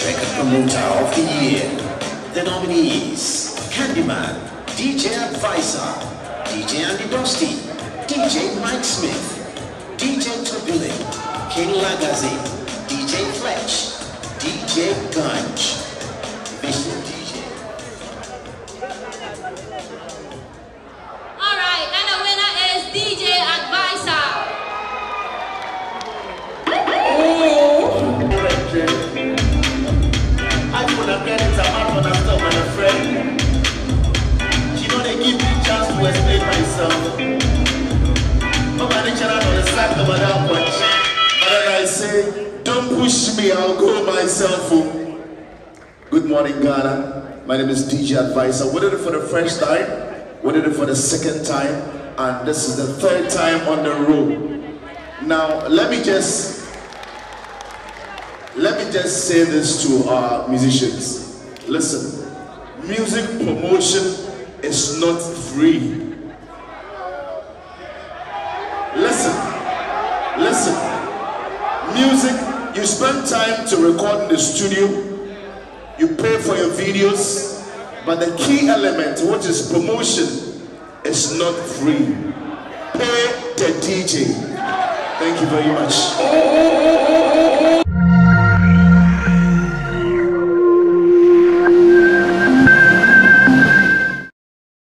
Record Promoter of the Year. The nominees: Candyman, DJ Advisor, DJ Andy Dusty, DJ Mike Smith, DJ Turbulent, King Lagazi, DJ Fletch, DJ Gunch, Vision DJ. Alright, and the winner is DJ Advisor. I could have get it out when I stop with a friend. You know they give me a chance to explain myself. But my nature on the sack of that punch. But then I say, don't push me, I'll go myself. Good morning, Ghana. My name is DJ Advisor. We did it for the first time, we did it for the second time, and this is the third time on the road. Now, let me just say this to our musicians. Listen, music promotion is not free. Listen, music, you spend time to record in the studio, you pay for your videos, but the key element, which is promotion, is not free. Pay the DJ. Thank you very much.